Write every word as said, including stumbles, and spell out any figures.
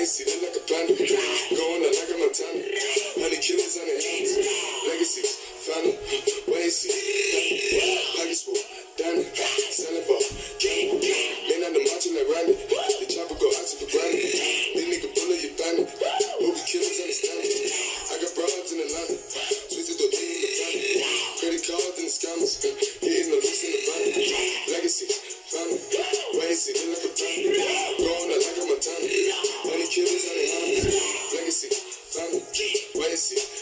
Legacy, look like a panda. Going out like a Montana. Honey killers on the hands. Legacy, family, wait, see. Pockets full, Danny, selling ball, candy. Man on the macho like Randy. The chopper go out to for granted. These nigga pull up your bandit. Movie killers understand it. I got broads in Atlanta. Twisted the thing in the family. Credit cards and the scammers. Getting no loose in the van. Legacy, family, wait, see. Look like a panda. Going out like a Montana. Honey killers on the hands. Legacy, family, wait, see.